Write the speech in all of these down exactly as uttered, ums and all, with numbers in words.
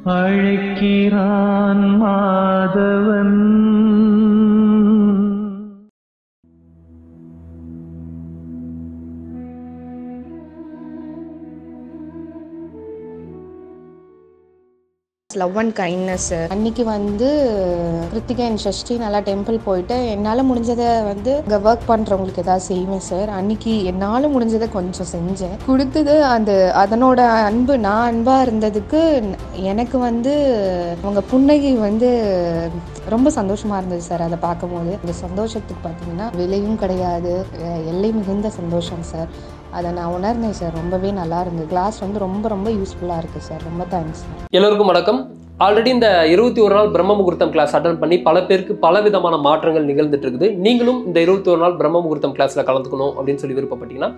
Azhaikkiran Madhavan. Love and kindness அன்னைக்கு வந்து Kiruthika and ஷஷ்டி நல்லா டெம்பிள் போயிட்டு என்னால் முடிஞ்சதை வந்து இங்கே ஒர்க் பண்ணுறவங்களுக்கு ஏதாவது செய்வேன் சார். அன்னைக்கு என்னால் முடிஞ்சதை கொஞ்சம் செஞ்சேன், கொடுத்தது. அந்த அதனோட அன்பு, நான் அன்பாக இருந்ததுக்கு எனக்கு வந்து அவங்க புன்னகை வந்து ரொம்ப சந்தோஷமாக இருந்தது சார். அதை பார்க்கும்போது இந்த சந்தோஷத்துக்கு பார்த்தீங்கன்னா விலையும் கிடையாது, எல்லை மிகுந்த சந்தோஷம் சார். அதை நான் உணர்ந்தேன் சார். ரொம்பவே நல்லா இருந்தது. கிளாஸ் வந்து ரொம்ப ரொம்ப யூஸ்ஃபுல்லாக இருக்குது சார். ரொம்ப தேங்க்ஸ் சார். எல்லோருக்கும் வணக்கம். ஆல்ரெடி இந்த இருபத்தி ஒரு நாள் பிரம்ம முகூர்த்தம் கிளாஸ் அட்டன் பண்ணி பல பேருக்கு பல விதமான மாற்றங்கள் நிகழ்ந்துட்டு இருக்குது. நீங்களும் இந்த இருபத்தி ஒரு நாள் பிரம்ம முகூர்த்தம் கிளாஸில் கலந்துக்கணும் அப்படின்னு சொல்லி விருப்பப்பட்டீங்கன்னா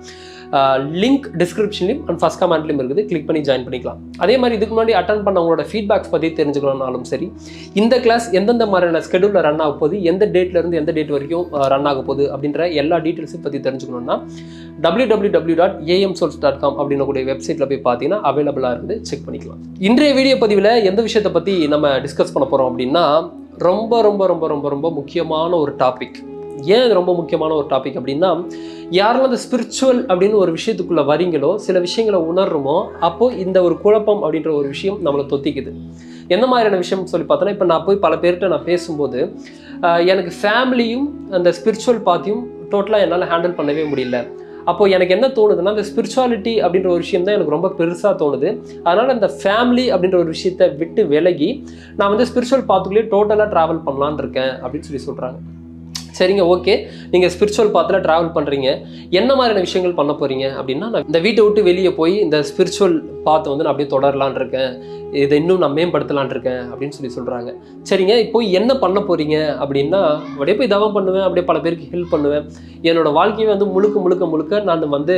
லிங்க் டிஸ்கிரிப்ஷன்லையும் அண்ட் ஃபர்ஸ்ட் கமெண்ட்லையும் இருக்குது, கிளிக் பண்ணி ஜாயின் பண்ணிக்கலாம். அதே மாதிரி இதுக்கு முன்னாடி அட்டன் பண்ண உங்களோட ஃபீட்பேக்ஸ் பற்றி தெரிஞ்சுக்கணும்னாலும் சரி, இந்த கிளாஸ் எந்தெந்த மாதிரியான ஸ்கெடியூலில் ரன் ஆக போகுது, எந்த டேட்லேருந்து எந்த டேட் வரைக்கும் ரன் ஆக போகுது அப்படின்ற எல்லா டீட்டெயில்ஸும் பற்றி தெரிஞ்சுக்கணும்னா W W W dot AM souls dot com அப்படின்னு கூடிய வெப்சைட்டில் போய் பார்த்தீங்கன்னா அவைலபிளாக இருக்குது, செக் பண்ணிக்கலாம். இன்றைய வீடியோ பதிவில் எந்த விஷயத்தை பற்றி நம்ம டிஸ்கஸ் பண்ண போகிறோம் அப்படின்னா ரொம்ப ரொம்ப ரொம்ப ரொம்ப ரொம்ப முக்கியமான ஒரு டாபிக். ஏன் இது ரொம்ப முக்கியமான ஒரு டாபிக் அப்படின்னா, யாரெல்லாம் அந்த ஸ்பிரிச்சுவல் அப்படின்னு ஒரு விஷயத்துக்குள்ளே வரீங்களோ, சில விஷயங்களை உணர்றோமோ, அப்போது இந்த ஒரு குழப்பம் அப்படின்ற ஒரு விஷயம் நம்மளை தொத்திக்குது. என்ன மாதிரியான விஷயம் சொல்லி பார்த்தோன்னா, இப்போ நான் போய் பல பேர்கிட்ட நான் பேசும்போது எனக்கு ஃபேமிலியும் அந்த ஸ்பிரிச்சுவல் பாத்தையும் டோட்டலாக என்னால் ஹேண்டில் பண்ணவே முடியல. அப்போது எனக்கு என்ன தோணுதுன்னா, இந்த ஸ்பிரிச்சுவாலிட்டி அப்படின்ற ஒரு விஷயம் தான் எனக்கு ரொம்ப பெருசாக தோணுது. அதனால் அந்த ஃபேமிலி அப்படின்ற ஒரு விஷயத்தை விட்டு விலகி நான் வந்து ஸ்பிரிச்சுவல் பாத்துக்குள்ளேயே டோட்டலாக ட்ராவல் பண்ணலான்னு இருக்கேன் அப்படின்னு சொல்லி சொல்கிறாங்க. சரிங்க, ஓகே, நீங்கள் ஸ்பிரிச்சுவல் பாத்தில் ட்ராவல் பண்ணுறீங்க, என்ன மாதிரியான விஷயங்கள் பண்ண போகிறீங்க அப்படின்னா, நான் இந்த வீட்டை விட்டு வெளியே போய் இந்த ஸ்பிரிச்சுவல் பாத்தை வந்து நான் அப்படியே தொடரலான் இருக்கேன், இதை இன்னும் நான் மேம்படுத்தலான் இருக்கேன் அப்படின்னு சொல்லி சொல்கிறாங்க. சரிங்க, இப்போ என்ன பண்ண போகிறீங்க அப்படின்னா, அப்படியே போய் தவம் பண்ணுவேன், அப்படியே பல பேருக்கு ஹெல்ப் பண்ணுவேன், என்னோடய வாழ்க்கையை வந்து முழுக்க முழுக்க முழுக்க நான் வந்து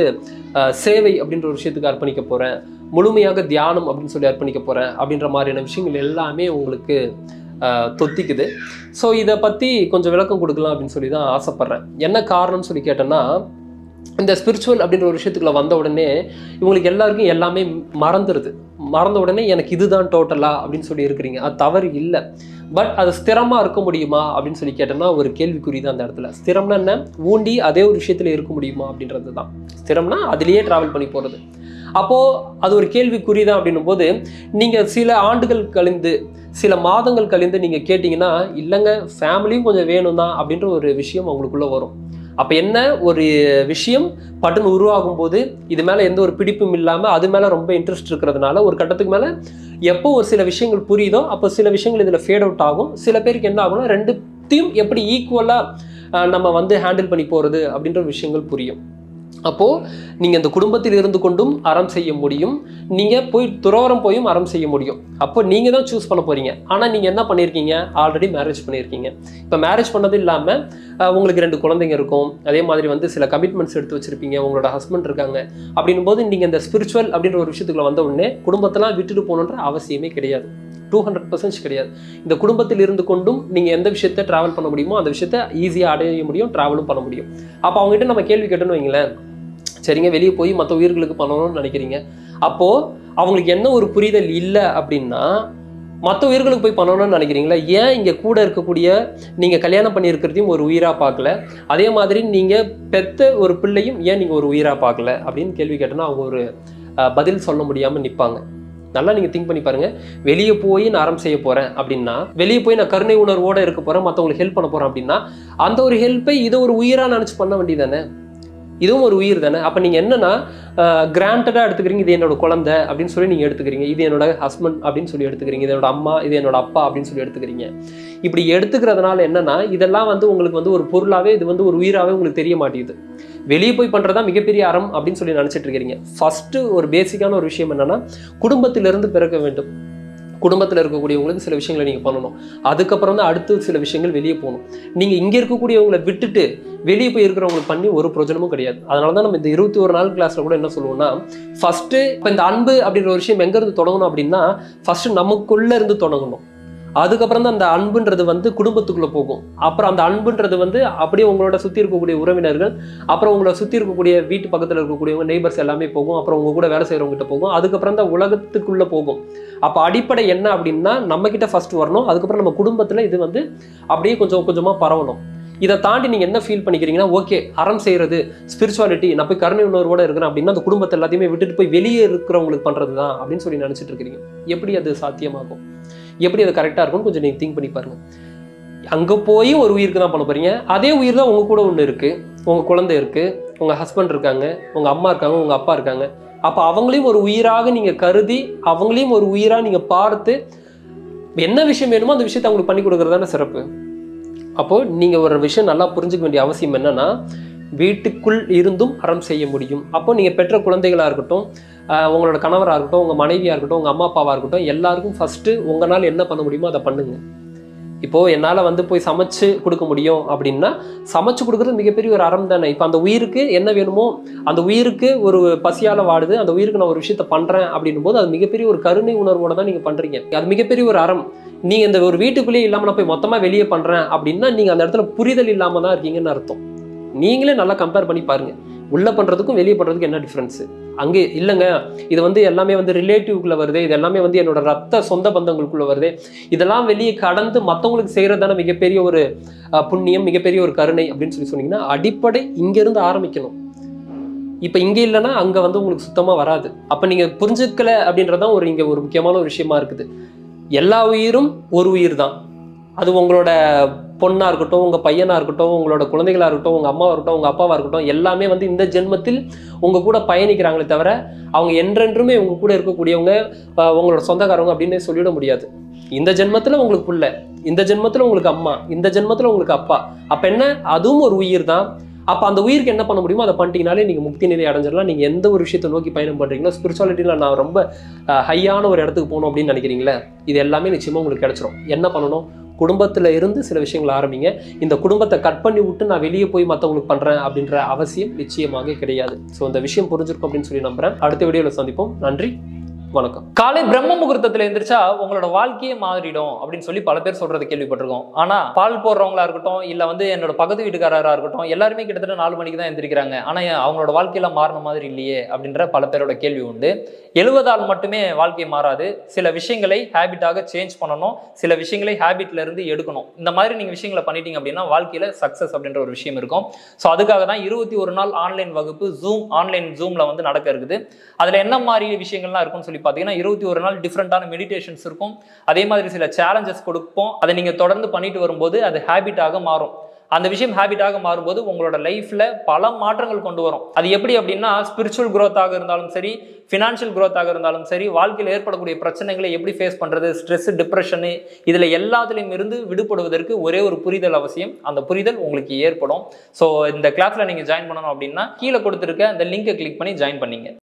சேவை அப்படின்ற ஒரு விஷயத்துக்கு அர்ப்பணிக்க போகிறேன், முழுமையாக தியானம் அப்படின்னு சொல்லி அர்ப்பணிக்க போகிறேன் அப்படின்ற மாதிரியான விஷயங்கள் எல்லாமே உங்களுக்கு தொத்திக்குது. ஸோ இதை பற்றி கொஞ்சம் விளக்கம் கொடுக்கலாம் அப்படின்னு சொல்லி தான் ஆசைப்பட்றேன். என்ன காரணம்னு சொல்லி கேட்டேன்னா, இந்த ஸ்பிரிச்சுவல் அப்படின்ற ஒரு விஷயத்துக்குள்ள வந்த உடனே இவங்களுக்கு எல்லாருக்கும் எல்லாமே மறந்துடுது. மறந்த உடனே எனக்கு இதுதான் டோட்டலா அப்படின்னு சொல்லி இருக்கிறீங்க. அது தவறு இல்லை. பட் அது ஸ்திரமாக இருக்க முடியுமா அப்படின்னு சொல்லி கேட்டோம்னா ஒரு கேள்விக்குறி தான் அந்த இடத்துல. ஸ்திரம்னா என்ன? ஊண்டி அதே ஒரு விஷயத்தில் இருக்க முடியுமா அப்படின்றது தான் ஸ்திரம்னா. அதுலேயே ட்ராவல் பண்ணி போகிறது. அப்போது அது ஒரு கேள்விக்குறி தான் அப்படின்னும் போது, நீங்கள் சில ஆண்டுகள் கழிந்து சில மாதங்கள் கழிந்து நீங்கள் கேட்டிங்கன்னா, இல்லைங்க ஃபேமிலியும் கொஞ்சம் வேணும் தான் அப்படின்ற ஒரு விஷயம் அவங்களுக்குள்ளே வரும். அப்போ என்ன ஒரு விஷயம் பட்டுன்னு உருவாகும் போது இது மேலே எந்த ஒரு பிடிப்பும் இல்லாமல் அது மேலே ரொம்ப இன்ட்ரெஸ்ட் இருக்கிறதுனால ஒரு கட்டத்துக்கு மேலே எப்போ ஒரு சில விஷயங்கள் புரியுதோ அப்போ சில விஷயங்கள் இதில் ஃபேட் அவுட் ஆகும். சில பேருக்கு என்ன ஆகும்னா, ரெண்டுத்தையும் எப்படி ஈக்குவலாக நம்ம வந்து ஹேண்டில் பண்ணி போகிறது அப்படின்ற விஷயங்கள் புரியும். அப்போது நீங்கள் இந்த குடும்பத்தில் இருந்து கொண்டும் அறம் செய்ய முடியும், நீங்கள் போய் துறவரம் போயும் அறம் செய்ய முடியும். அப்போ நீங்கள் தான் சூஸ் பண்ண போகிறீங்க. ஆனால் நீங்கள் என்ன பண்ணியிருக்கீங்க? ஆல்ரெடி மேரேஜ் பண்ணியிருக்கீங்க. இப்போ மேரேஜ் பண்ணது இல்லாமல் உங்களுக்கு ரெண்டு குழந்தைங்க இருக்கும், அதே மாதிரி வந்து சில கமிட்மெண்ட்ஸ் எடுத்து வச்சுருப்பீங்க, உங்களோட ஹஸ்பண்ட் இருக்காங்க. அப்படின்னும் போது நீங்கள் இந்த ஸ்பிரிச்சுவல் அப்படின்ற ஒரு விஷயத்துக்குள்ள வந்த உடனே குடும்பத்தெல்லாம் விட்டுட்டு போகணுன்ற அவசியமே கிடையாது. டூ ஹண்ட்ரட் பர்சன்ட் கிடையாது. இந்த குடும்பத்தில் இருந்து கொண்டும் நீங்கள் எந்த விஷயத்தை ட்ராவல் பண்ண முடியுமோ அந்த விஷயத்தை ஈஸியாக அடைய முடியும், ட்ராவலும் பண்ண முடியும். அப்போ அவங்ககிட்ட நம்ம கேள்வி கேட்டோன்னு வைங்களேன், சரிங்க வெளியே போய் மற்ற உயிர்களுக்கு பண்ணணும்னு நினைக்கிறீங்க, அப்போது அவங்களுக்கு என்ன ஒரு புரிதல் இல்லை அப்படின்னா, மற்ற உயிர்களுக்கு போய் பண்ணணும்னு நினைக்கிறீங்களா? ஏன் இங்கே கூட இருக்கக்கூடிய நீங்கள் கல்யாணம் பண்ணியிருக்கிறதையும் ஒரு உயிராக பார்க்கல, அதே மாதிரி நீங்கள் பெத்த ஒரு பிள்ளையும் ஏன் நீங்கள் ஒரு உயிராக பார்க்கல அப்படின்னு கேள்வி கேட்டோன்னா அவங்க ஒரு பதில் சொல்ல முடியாமல் நிற்பாங்க. நல்லா நீங்கள் திங்க் பண்ணி பாருங்கள். வெளியே போய் நான் அறம் செய்ய போகிறேன் அப்படின்னா, வெளியே போய் நான் கருணை உணர்வோடு இருக்க போகிறேன், மற்றவங்களுக்கு ஹெல்ப் பண்ண போகிறேன் அப்படின்னா, அந்த ஒரு ஹெல்ப்பை இதை ஒரு உயிராக நினச்சி பண்ண வேண்டியதானே? இதுவும் ஒரு உயிர் தானே. அப்போ நீங்கள் என்னன்னா கிராண்டடாக எடுத்துக்கிறீங்க, இது என்னோட குழந்தை அப்படின்னு சொல்லி நீங்கள் எடுத்துக்கிறீங்க, இது என்னோட ஹஸ்பண்ட் அப்படின்னு சொல்லி எடுத்துக்கிறீங்க, இது என்னோட அம்மா, இது என்னோட அப்பா அப்படின்னு சொல்லி எடுத்துக்கிறீங்க. இப்படி எடுத்துக்கிறதுனால என்னன்னா, இதெல்லாம் வந்து உங்களுக்கு வந்து ஒரு பொருளாகவே, இது வந்து ஒரு உயிராகவே உங்களுக்கு தெரிய மாட்டேங்குது. வெளியே போய் பண்ணுறதா மிகப்பெரிய அறம் அப்படின்னு சொல்லி நினச்சிட்டு இருக்கிறீங்க. ஃபஸ்ட்டு ஒரு பேசிக்கான ஒரு விஷயம் என்னன்னா, குடும்பத்திலிருந்து பிறக்க வேண்டும். குடும்பத்தில் இருக்கக்கூடியவங்களுக்கு சில விஷயங்களை நீங்கள் பண்ணணும். அதுக்கப்புறம் தான் அடுத்து சில விஷயங்கள் வெளியே போகணும். நீங்கள் இங்கே இருக்கக்கூடியவங்களை விட்டுட்டு வெளியே போய் இருக்கிறவங்களுக்கு பண்ணி ஒரு பிரயோஜனமும் கிடையாது. அதனால தான் நம்ம இந்த இருபத்தி ஒரு நாள் கிளாஸில் கூட என்ன சொல்லுவோம்னா, ஃபஸ்ட்டு இப்போ இந்த அன்பு அப்படின்ற ஒரு விஷயம் எங்கேருந்து தொடங்கணும் அப்படின்னா, ஃபஸ்ட்டு நமக்குள்ளே இருந்து தொடங்கணும். அதுக்கப்புறம் தான் அந்த அன்புன்றது வந்து குடும்பத்துக்குள்ளே போகும். அப்புறம் அந்த அன்புன்றது வந்து அப்படியே உங்களோட சுற்றி இருக்கக்கூடிய உறவினர்கள், அப்புறம் உங்களை சுற்றி இருக்கக்கூடிய வீட்டு பக்கத்தில் இருக்கக்கூடியவங்க, நெய்பர்ஸ் எல்லாமே போகும். அப்புறம் உங்க கூட வேலை செய்கிறவங்ககிட்ட போகும். அதுக்கப்புறம் தான் உலகத்துக்குள்ளே போகும். அப்போ அடிப்படை என்ன அப்படின்னா நம்மக்கிட்ட ஃபர்ஸ்ட் வரணும். அதுக்கப்புறம் நம்ம குடும்பத்தில் இது வந்து அப்படியே கொஞ்சம் கொஞ்சமாக பரவணும். இதை தாண்டி நீங்கள் என்ன ஃபீல் பண்ணிக்கிறீங்கன்னா, ஓகே அறம் செய்கிறது ஸ்பிரிச்சுவாலிட்டி, நான் போய் கருணை உணர்வோடு இருக்கிறேன் அப்படின்னா அந்த குடும்பத்தை எல்லாத்தையுமே விட்டுட்டு போய் வெளியே இருக்கிறவங்களுக்கு பண்ணுறது தான் அப்படின்னு சொல்லி நினச்சிட்டு இருக்கிறீங்க. எப்படி அது சாத்தியமாகும்? எப்படி அது கரெக்டாக இருக்கும்னு கொஞ்சம் நீங்கள் திங்க் பண்ணி பாருங்கள். அங்கே போய் ஒரு உயிருக்கு தான் பண்ண போகிறீங்க. அதே உயிர் தான் உங்கள் கூட ஒன்று இருக்குது, உங்கள் குழந்தை இருக்குது, உங்கள் ஹஸ்பண்ட் இருக்காங்க, உங்கள் அம்மா இருக்காங்க, உங்கள் அப்பா இருக்காங்க. அப்போ அவங்களையும் ஒரு உயிராக நீங்கள் கருதி, அவங்களையும் ஒரு உயிராக நீங்கள் பார்த்து என்ன விஷயம் வேணுமோ அந்த விஷயத்தை அவங்களுக்கு பண்ணி கொடுக்குறது தானே சிறப்பு. அப்போது நீங்கள் ஒரு விஷயம் நல்லா புரிஞ்சுக்க வேண்டிய அவசியம் என்னென்னா, வீட்டுக்குள் இருந்தும் அறம் செய்ய முடியும். அப்போ நீங்கள் பெற்ற குழந்தைகளாக இருக்கட்டும், உங்களோட கணவராக இருக்கட்டும், உங்கள் மனைவியாக இருக்கட்டும், உங்கள் அம்மா அப்பாவாக இருக்கட்டும், எல்லாருக்கும் ஃபஸ்ட்டு உங்களால் என்ன பண்ண முடியுமோ அதை பண்ணுங்க. இப்போது என்னால் வந்து போய் சமைச்சு கொடுக்க முடியும் அப்படின்னா சமைச்சு கொடுக்குறது மிகப்பெரிய ஒரு அறம் தானே. இப்போ அந்த உயிருக்கு என்ன வேணுமோ, அந்த உயிருக்கு ஒரு பசியால் வாடுது, அந்த உயிருக்கு நான் ஒரு விஷயத்த பண்ணுறேன் அப்படின்னும் போது அது மிகப்பெரிய ஒரு கருணை உணர்வோடு தான் நீங்கள் பண்ணுறீங்க. அது மிகப்பெரிய ஒரு அறம். நீங்கள் இந்த ஒரு வீட்டுக்குள்ளேயே இல்லாமல் நான் போய் மொத்தமாக வெளியே பண்ணுறேன் அப்படின்னா நீங்கள் அந்த இடத்துல புரிதல் இல்லாமல் தான் இருக்கீங்கன்னு அர்த்தம். நீங்களே நல்லா கம்பேர் பண்ணி பாருங்கள், உள்ளே பண்ணுறதுக்கும் வெளியே பண்ணுறதுக்கும் என்ன டிஃப்ரென்ஸு. அங்கே இல்லைங்க, இது வந்து எல்லாமே வந்து ரிலேட்டிவ்க்குள்ளே வருது, இது எல்லாமே வந்து என்னோட ரத்த சொந்த பந்தங்களுக்குள்ளே வருது, இதெல்லாம் வெளியே கடந்து மற்றவங்களுக்கு செய்கிறது தானே மிகப்பெரிய ஒரு புண்ணியம், மிகப்பெரிய ஒரு கருணை அப்படின்னு சொல்லி சொன்னீங்கன்னா அடிப்படை இங்கேருந்து ஆரம்பிக்கணும். இப்போ இங்கே இல்லைன்னா அங்கே வந்து உங்களுக்கு சுத்தமாக வராது. அப்போ நீங்கள் புரிஞ்சுக்கல அப்படின்றதான் ஒரு இங்கே ஒரு முக்கியமான ஒரு விஷயமா இருக்குது. எல்லா உயிரும் ஒரு உயிர் தான். அது உங்களோட பொண்ணாக இருக்கட்டும், உங்கள் பையனாக இருக்கட்டும், உங்களோட குழந்தைகளாக இருக்கட்டும், உங்கள் அம்மாவாக இருக்கட்டும், உங்கள் அப்பாவாக இருக்கட்டும், எல்லாமே வந்து இந்த ஜென்மத்தில் உங்கள் கூட பயணிக்கிறாங்களே தவிர அவங்க என்றென்றுமே உங்கள் கூட இருக்கக்கூடியவங்க, உங்களோட சொந்தக்காரவங்க அப்படின்னு சொல்லிட முடியாது. இந்த ஜென்மத்தில் உங்களுக்கு புள்ள, இந்த ஜென்மத்தில் உங்களுக்கு அம்மா, இந்த ஜென்மத்தில் உங்களுக்கு அப்பா. அப்போ என்ன, அதுவும் ஒரு உயிர் தான். அப்போ அந்த உயிருக்கு என்ன பண்ண முடியுமோ அதை பண்ணிட்டீங்கனாலே நீங்கள் முக்தி நிலை அடைஞ்சிடலாம். நீங்கள் எந்த ஒரு விஷயத்தை நோக்கி பயணம் பண்ணுறீங்களோ, ஸ்பிரிச்சுவாலிட்டியில் நான் ரொம்ப ஹையான ஒரு இடத்துக்கு போகணும் அப்படின்னு நினைக்கிறீங்களே, இது எல்லாமே நிச்சயமாக உங்களுக்கு கிடைச்சிரும். என்ன பண்ணணும், குடும்பத்தில் இருந்து சில விஷயங்கள் ஆரம்பிங்க. இந்த குடும்பத்தை கட் பண்ணி விட்டு நான் வெளியே போய் மற்றவங்களுக்கு பண்ணுறேன் அப்படின்ற அவசியம் நிச்சயமாக கிடையாது. ஸோ இந்த விஷயம் புரிஞ்சிருக்கும் அப்படின்னு சொல்லி நம்புறேன். அடுத்த வீடியோவில் சந்திப்போம். நன்றி, வணக்கம். காலை பிரம்ம முகூர்த்தத்தில் எந்திரிச்சா உங்களோட வாழ்க்கையே மாறிடும் அப்படின்னு சொல்லி பல பேர் சொல்றது கேள்விப்பட்டிருக்கோம். ஆனா பால் போடுறவங்களா இருக்கட்டும், இல்ல வந்து என்னோட பக்கத்து வீட்டுக்காரரா இருக்கட்டும், எல்லாருமே கிட்டத்தட்ட நாலு மணிக்கு தான் எந்திரிக்கிறாங்க. ஆனா அவங்களோட வாழ்க்கையில மாறின மாதிரி இல்லையே அப்படின்ற பல பேரோட கேள்வி உண்டு. எழுவதால் மட்டுமே வாழ்க்கை மாறாது. சில விஷயங்களை ஹேபிட்டாக சேஞ்ச் பண்ணணும், சில விஷயங்களை ஹேபிட்ல இருந்து எடுக்கணும். இந்த மாதிரி நீங்க விஷயங்களை பண்ணிட்டீங்க அப்படின்னா வாழ்க்கையில சக்சஸ் அப்படின்ற ஒரு விஷயம் இருக்கும். ஸோ அதுக்காக தான் இருபத்தி ஒரு நாள் ஆன்லைன் வகுப்பு ஜூம் ஆன்லைன் ஜூம்ல வந்து நடக்க இருக்குது. அதுல என்ன மாதிரி விஷயங்கள்லாம் இருக்கும்னு சொல்லி பார்த்தீங்கன்னா, இருபத்தி ஒரு நாள் டிஃப்ரெண்டான மெடிடேஷன்ஸ் இருக்கும். அதே மாதிரி சில சேலஞ்சஸ் கொடுப்போம். அதை நீங்க தொடர்ந்து பண்ணிட்டு வரும்போது அது ஹேபிட்டாக மாறும். அந்த விஷயம் ஹேபிட்டாக மாறும்போது உங்களோட லைஃப்ல பல மாற்றங்கள் கொண்டு வரும். அது எப்படி அப்படின்னா, ஸ்பிரிச்சுவல் குரோத்தாக இருந்தாலும் சரி, ஃபினான்ஷியல் குரோத்தாக இருந்தாலும் சரி, வாழ்க்கையில் ஏற்படக்கூடிய பிரச்சனைகளை எப்படி ஃபேஸ் பண்றது, ஸ்ட்ரெஸ், டிப்ரெஷனு, இதுல எல்லாத்துலையும் இருந்து விடுபடுவதற்கு ஒரே ஒரு புரிதல் அவசியம். அந்த புரிதல் உங்களுக்கு ஏற்படும். ஸோ இந்த கிளாஸ்ல நீங்க ஜாயின் பண்ணணும் அப்படின்னா கீழே கொடுத்துருக்க அந்த லிங்கை கிளிக் பண்ணி ஜாயின் பண்ணீங்க.